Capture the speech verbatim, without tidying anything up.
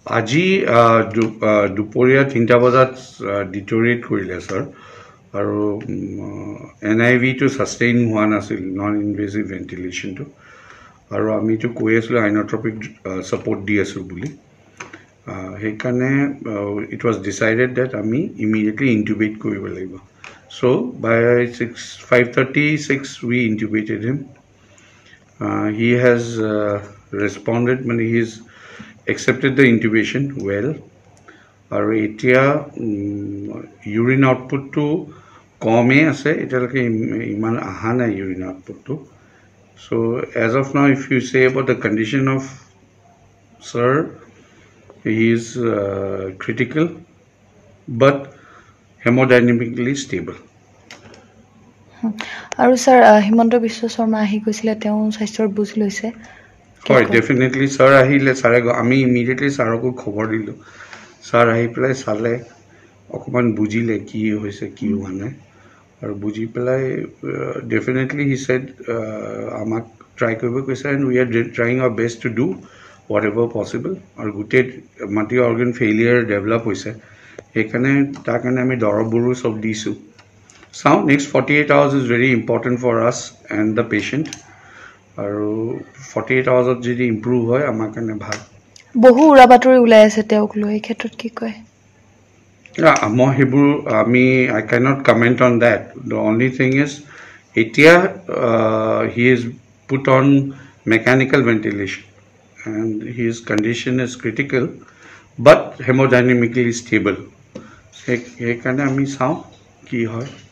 আজি দুপৰীয়া তিনিটা বজাত ডিটৰিয়েট কৰিলে স্যাৰ আৰু এনআইভি টো সাস্টেইন হোৱা নাছিল নন ইনভেসিভ ভেন্টিলেশনটো আৰু আমিটো কৈ আছিলো আইনোট্ৰপিক সাপোৰ্ট দি আছো বুলি সেইকাৰণে ইট ওয়াজ ডিসাইডেড দ্যাট আমি ইমিডিয়েটলি ইনটুবেট কৰিব লাগিব so by five thirty-six we intubated him uh, he has uh, responded when he is accepted the intubation well আৰু এতিয়া urine output to কমে আছে এটালকে ইমান আহা নাই urine output to so as of now if you say about the condition of sir he is uh, critical but hemodynamically stable আৰু sir Himanta Biswa Sarma আহি গৈছিলে তেওঁ স্বাস্থ্যৰ বুজ লৈছে হয় ডেফিনেটলি স্যাৰ আহিলে স্যাৰে আমি ইমিডিয়েটলি স্যাৰকো খবৰ দিলো স্যাৰ আহি পেলাই চালে অকমান বুজিলে কি হৈছে কি হোৱা নাই আৰু বুজি পেলাই ডেফিনেটলি হি সেড আমাক ট্ৰাই কৰিব কৈছে and we are trying our best to do whatever possible আৰু গুটে মাটি অৰ্গান ফেইলিয়াৰ ডেভেলপ হৈছে এখানে তাৰ কাৰণে আমি দৰববোৰ সব দিছো so next forty-eight hours is very important for us and the patient আৰু forty-eight hours of যদি improve হয় আমাৰ কাৰণে ভাল বহু উৰা বাতৰি ওলাই আছে তেওঁক লৈ ক্ষেত্ৰত কি কয় মই হেবোৰ আমি I cannot comment on that the only thing is এতিয়া uh, he is put on mechanical ventilation and his condition is critical but hemodynamically stable সেই কাৰণে আমি চাও কি হয়